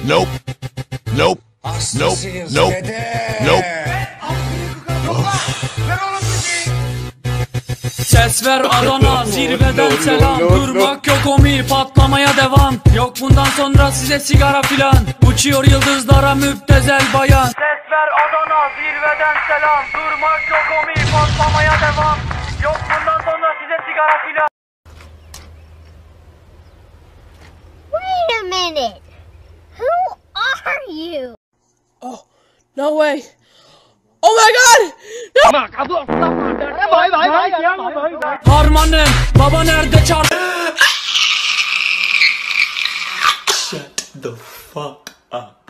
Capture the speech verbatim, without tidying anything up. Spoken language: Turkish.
Nope. Nope. Nope. Nope. Nope. Ses ver Adana, zirveden selam. Durmak yok omi, patlamaya devam. Yok bundan sonra size sigara filan. Uçuyor yıldızlara müptezel bayan. Ses ver Adana, zirveden selam. Durmak yok omi, patlamaya devam. Yok bundan sonra size sigara filan. Wait a minute. Who are you? Oh, no way. Oh my god! No! Harmanım, baba nerede çar? Shut the fuck up.